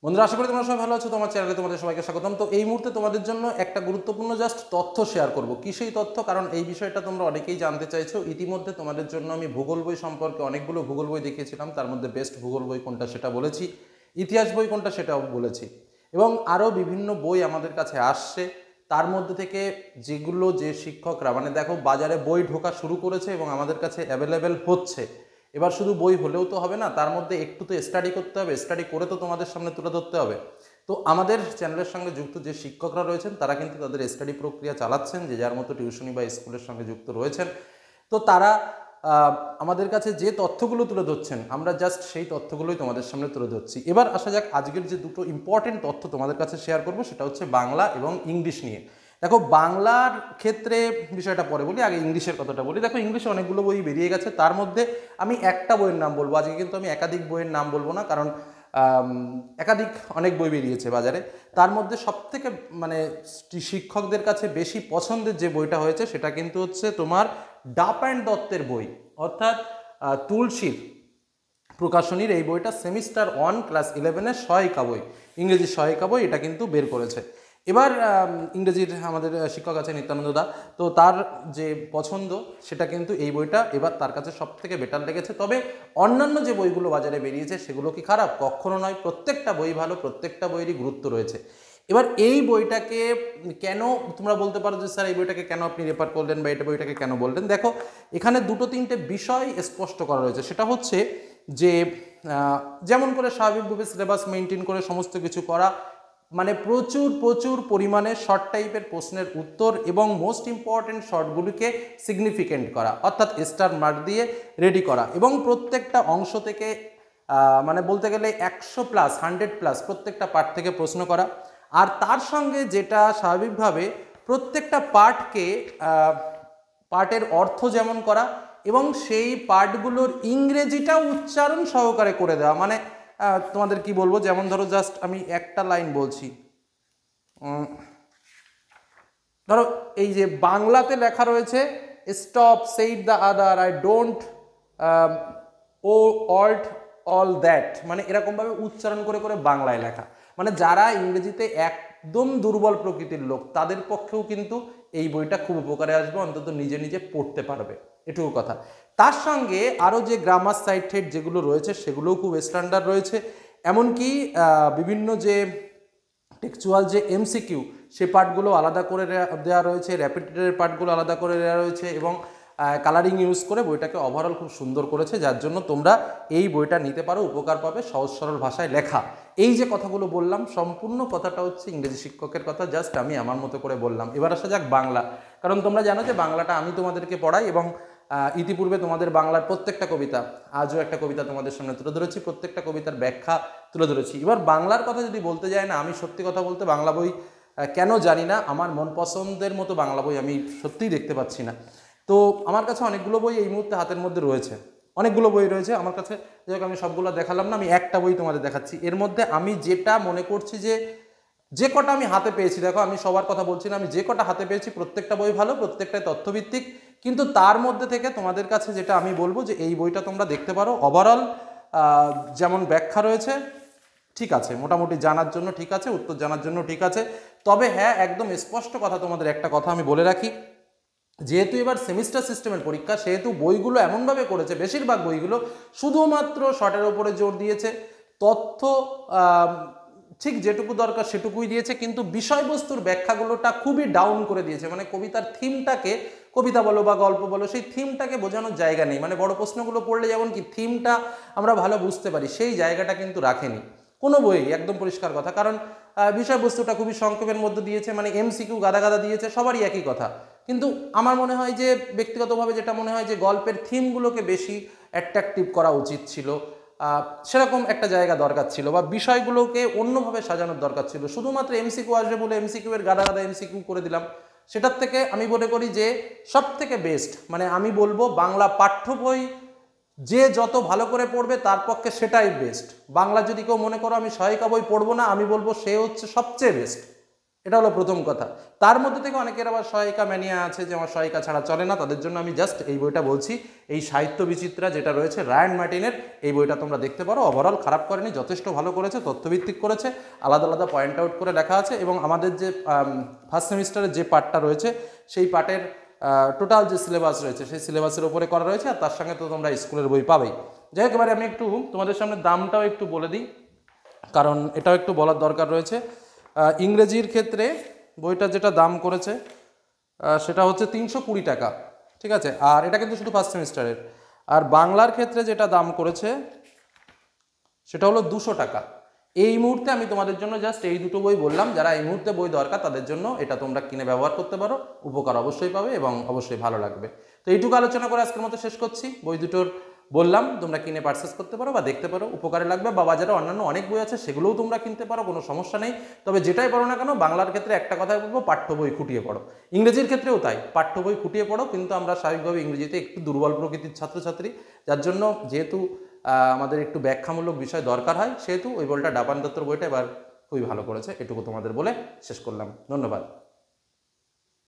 বন্ধুরা, আশা করি তোমরা সবাই ভালো আছো। তোমার চ্যানেলে তোমাদের সবাইকে স্বাগতম। তো এই মুহূর্তে তোমাদের জন্য একটা গুরুত্বপূর্ণ জাস্ট তথ্য শেয়ার করব। কি সেই তথ্য? কারণ এই বিষয়টা তোমরা অনেকেই জানতে চাইছো। ইতিমধ্যে তোমাদের জন্য আমি ভূগোল বই সম্পর্কে অনেকগুলো ভূগোল বই দেখিয়েছিলাম। তার মধ্যে বেস্ট ভূগোল বই কোনটা সেটা বলেছি, ইতিহাস বই কোনটা সেটাও বলেছি, এবং আরও বিভিন্ন বই আমাদের কাছে আসছে। তার মধ্যে থেকে যেগুলো যে শিক্ষকরা দেখো বাজারে বই ঢোকা শুরু করেছে এবং আমাদের কাছে অ্যাভেলেবেল হচ্ছে। এবার শুধু বই হলেও তো হবে না, তার মধ্যে একটু তো স্টাডি করতে হবে, স্টাডি করে তো তোমাদের সামনে তুলে ধরতে হবে। তো আমাদের চ্যানেলের সঙ্গে যুক্ত যে শিক্ষকরা রয়েছেন তারা কিন্তু তাদের স্টাডি প্রক্রিয়া চালাচ্ছেন, যে যার মতো টিউশনি বা স্কুলের সঙ্গে যুক্ত রয়েছেন। তো তারা আমাদের কাছে যে তথ্যগুলো তুলে ধরছেন, আমরা জাস্ট সেই তথ্যগুলোই তোমাদের সামনে তুলে ধরছি। এবার আসা যাক আজকের যে দুটো ইম্পর্টেন্ট তথ্য তোমাদের কাছে শেয়ার করব, সেটা হচ্ছে বাংলা এবং ইংলিশ নিয়ে। দেখো, বাংলার ক্ষেত্রে বিষয়টা পরে বলি, আগে ইংলিশের কথাটা বলি। দেখো, ইংলিশে অনেকগুলো বই বেরিয়ে গেছে, তার মধ্যে আমি একটা বইয়ের নাম বলবো আজকে, কিন্তু আমি একাধিক বইয়ের নাম বলবো না, কারণ একাধিক অনেক বই বেরিয়েছে বাজারে। তার মধ্যে সবথেকে শিক্ষকদের কাছে বেশি পছন্দের যে বইটা হয়েছে সেটা কিন্তু হচ্ছে তোমার ডাপ অ্যান্ড দত্তের বই, অর্থাৎ তুলসীর প্রকাশনীর এই বইটা সেমিস্টার 1 ক্লাস 11-এর সহায়িকা বই, ইংরেজি সহায়িকা বই, এটা কিন্তু বের করেছে। এবার ইংরেজির আমাদের শিক্ষক আছে নিত্যানন্দ দা, তো তার যে পছন্দ সেটা কিন্তু এই বইটা এবার তার কাছে সব থেকে বেটার লেগেছে। তবে অন্যান্য যে বইগুলো বাজারে বেরিয়েছে সেগুলো কি খারাপ? কখনো নয়, প্রত্যেকটা বই ভালো, প্রত্যেকটা বইয়েরই গুরুত্ব রয়েছে। এবার এই বইটাকে কেন, তোমরা বলতে পারো যে স্যার এই বইটাকে কেন আপনি রেফার করলেন বা এটা বইটাকে কেন বললেন। দেখো, এখানে দুটো তিনটে বিষয় স্পষ্ট করা রয়েছে। সেটা হচ্ছে যে যেমন করে স্বাভাবিকভাবে সিলেবাস মেনটেন করে সমস্ত কিছু করা, প্রচুর প্রচুর পরিমাণে শর্ট টাইপের প্রশ্নের উত্তর এবং মোস্ট ইম্পর্টেন্ট শর্টগুলিকে সিগনিফিকেন্ট করা, অর্থাৎ স্টার মার্ক দিয়ে রেডি করা, এবং প্রত্যেকটা অংশ থেকে বলতে গেলে 100+, 100+ প্রত্যেকটা পার্ট থেকে প্রশ্ন করা। আর তার সঙ্গে যেটা স্বাভাবিকভাবে প্রত্যেকটা পার্টের অর্থ যেমন করা এবং সেই পার্টগুলোর ইংরেজিটা উচ্চারণ সহকারে করে দেওয়া। তোমাদের কি বলবো, যেমন ধরো জাস্ট আমি একটা লাইন বলছি। ধরো এই যে বাংলাতে লেখা রয়েছে stop said the other, I don't oh alt all that, এরকমভাবে উচ্চারণ করে করে বাংলায় লেখা। যারা ইংরেজিতে একদম দুর্বল প্রকৃতির লোক তাদের পক্ষেও কিন্তু এই বইটা খুব উপকারে আসবে, অন্তত নিজে নিজে পড়তে পারবে, এটুকু কথা। তার সঙ্গে আরও যে গ্রামার সাইটেড যেগুলো রয়েছে সেগুলোও খুব স্ট্যান্ডার্ড রয়েছে। এমনকি বিভিন্ন যে টেক্সচুয়াল যে এমসিকিউ সে পার্টগুলো আলাদা করে দেওয়া রয়েছে, র্যাপিডের পার্টগুলো আলাদা করে দেওয়া রয়েছে, এবং কালারিং ইউজ করে বইটাকে ওভারঅল খুব সুন্দর করেছে, যার জন্য তোমরা এই বইটা নিতে পারো, উপকার পাবে, সহজ সরল ভাষায় লেখা। এই যে কথাগুলো বললাম সম্পূর্ণ কথাটা হচ্ছে ইংরেজি শিক্ষকের কথা, জাস্ট আমি আমার মতো করে বললাম। এবার আসা যাক বাংলা, কারণ তোমরা জানো যে বাংলাটা আমি তোমাদেরকে পড়াই, এবং ইতিপূর্বে তোমাদের বাংলার প্রত্যেকটা কবিতা, আজও একটা কবিতা তোমাদের সামনে তুলে ধরেছি, প্রত্যেকটা কবিতার ব্যাখ্যা তুলে ধরেছি। এবার বাংলার কথা যদি বলতে যায় না, আমি সত্যি কথা বলতে বাংলা বই কেন জানি না আমার মন পছন্দের মতো বাংলা বই আমি সত্যিই দেখতে পাচ্ছি না। তো আমার কাছে অনেকগুলো বই এই মুহূর্তে হাতের মধ্যে রয়েছে, অনেকগুলো বই রয়েছে আমার কাছে, যাই হোক আমি সবগুলো দেখালাম না, আমি একটা বই তোমাদের দেখাচ্ছি। এর মধ্যে আমি যেটা মনে করছি যে কটা আমি হাতে পেয়েছি, দেখো আমি সবার কথা বলছি না, আমি যে কটা হাতে পেয়েছি প্রত্যেকটা বই ভালো, প্রত্যেকটাই তথ্যভিত্তিক, কিন্তু তার মধ্যে থেকে তোমাদের কাছে যেটা আমি বলবো যে এই বইটা তোমরা দেখতে পারো। ওভারঅল যেমন ব্যাখ্যা রয়েছে ঠিক আছে, মোটামুটি জানার জন্য ঠিক আছে, উত্তর জানার জন্য ঠিক আছে। তবে হ্যাঁ, একদম স্পষ্ট কথা তোমাদের একটা কথা আমি বলে রাখি, যেহেতু এবার সেমিস্টার সিস্টেমের পরীক্ষা, সেহেতু বইগুলো এমনভাবে করেছে, বেশিরভাগ বইগুলো শুধুমাত্র শর্টের ওপরে জোর দিয়েছে, তথ্য ঠিক যেটুকু দরকার সেটুকুই দিয়েছে, কিন্তু বিষয়বস্তুর ব্যাখ্যাগুলোটা খুবই ডাউন করে দিয়েছে। কবিতার থিমটাকে, কবিতা বলো বা গল্প বলো, সেই থিমটাকে বোঝানোর জায়গা নেই। বড় প্রশ্নগুলো পড়লে যেমন কি থিমটা আমরা ভালো বুঝতে পারি, সেই জায়গাটা কিন্তু রাখেনি কোনো বই, একদম পরিষ্কার কথা। কারণ বিষয়বস্তুটা খুবই সংক্ষেপের মধ্যে দিয়েছে, এমসিকিউ গাদা গাদা দিয়েছে, সবারই একই কথা। কিন্তু আমার মনে হয় যে ব্যক্তিগতভাবে যেটা মনে হয় যে গল্পের থিমগুলোকে বেশি অ্যাট্রাকটিভ করা উচিত ছিল, সেরকম একটা জায়গা দরকার ছিল, বা বিষয়গুলোকে অন্যভাবে সাজানোর দরকার ছিল। শুধুমাত্র এমসিকিউ আসবে বলে এমসিকিউ এর গাদা গাদা এমসিকিউ করে দিলাম, সেটার থেকে আমি মনে করি যে সব থেকে বেস্ট, আমি বলবো বাংলা পাঠ্য বই যে যত ভালো করে পড়বে তার পক্ষে সেটাই বেস্ট। বাংলা যদি কেউ মনে করো আমি সহায়িকা বই পড়বো না, আমি বলবো সে হচ্ছে সবচেয়ে বেস্ট। এটা হলো প্রথম কথা। তার মধ্যে থেকে অনেকের আবার সহায়িকা ম্যানিয়া আছে যে আমার সহায়িকা ছাড়া চলে না, তাদের জন্য আমি জাস্ট এই বইটা বলছি। এই সাহিত্য বিচিত্রা যেটা রয়েছে রায়ান মার্টিনের, এই বইটা তোমরা দেখতে পারো। ওভারঅল খারাপ করেনি, যথেষ্ট ভালো করেছে, তথ্যভিত্তিক করেছে, আলাদা আলাদা পয়েন্ট আউট করে লেখা আছে। এবং আমাদের যে ফার্স্ট সেমিস্টারের যে পার্টটা রয়েছে সেই পার্টের টোটাল যে সিলেবাস রয়েছে সেই সিলেবাসের উপরে করা রয়েছে, আর তার সঙ্গে তো তোমরা স্কুলের বই পাবেই। যাই হোক, এবারে আমি একটু তোমাদের সামনে দামটাও একটু বলে দিই, কারণ এটাও একটু বলার দরকার রয়েছে। ইংরেজির ক্ষেত্রে বইটা যেটা দাম করেছে সেটা হচ্ছে 320 টাকা, ঠিক আছে, আর এটা কিন্তু শুধু ফার্স্ট সেমিস্টারের। আর বাংলার ক্ষেত্রে যেটা দাম করেছে সেটা হলো 200 টাকা। এই মুহূর্তে আমি তোমাদের জন্য জাস্ট এই দুটো বই বললাম, যারা এই মুহূর্তে বই দরকার তাদের জন্য এটা তোমরা কিনে ব্যবহার করতে পারো, উপকার অবশ্যই পাবে এবং অবশ্যই ভালো লাগবে। তো এইটুকু আলোচনা করে আজকের মতো শেষ করছি। বই দুটোর বললাম তোমরা কিনে পারচেস করতে পারো বা দেখতে পারো, উপকারে লাগবে। বা বাজারে অন্যান্য অনেক বই আছে, সেগুলোও তোমরা কিনতে পারো, কোনো সমস্যা নেই। তবে যেটাই পড়ো না কেন, বাংলার ক্ষেত্রে একটা কথাই বলবো, পাঠ্য বই খুঁটিয়ে পড়ো। ইংরেজির ক্ষেত্রেও তাই, পাঠ্য বই খুঁটিয়ে পড়ো। কিন্তু আমরা স্বাভাবিকভাবে ইংরেজিতে একটু দুর্বল প্রকৃতির ছাত্রছাত্রী, যার জন্য যেহেতু আমাদের একটু ব্যাখ্যামূলক বিষয় দরকার হয়, সেহেতু ওই বইটা ডাপান দত্তর বইটা এবার খুবই ভালো করেছে। এটুকু তোমাদের বলে শেষ করলাম। ধন্যবাদ।